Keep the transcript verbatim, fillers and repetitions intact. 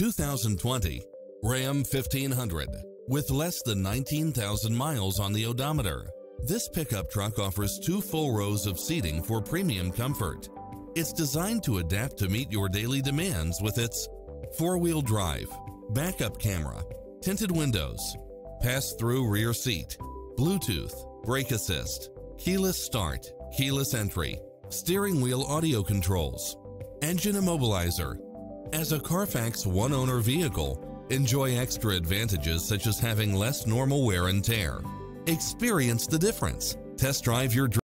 two thousand twenty Ram fifteen hundred with less than nineteen thousand miles on the odometer. This pickup truck offers two full rows of seating for premium comfort. It's designed to adapt to meet your daily demands with its four-wheel drive, backup camera, tinted windows, pass-through rear seat, Bluetooth, brake assist, keyless start, keyless entry, steering wheel audio controls, engine immobilizer. As a Carfax one-owner vehicle, enjoy extra advantages such as having less normal wear and tear. Experience the difference. Test drive your dream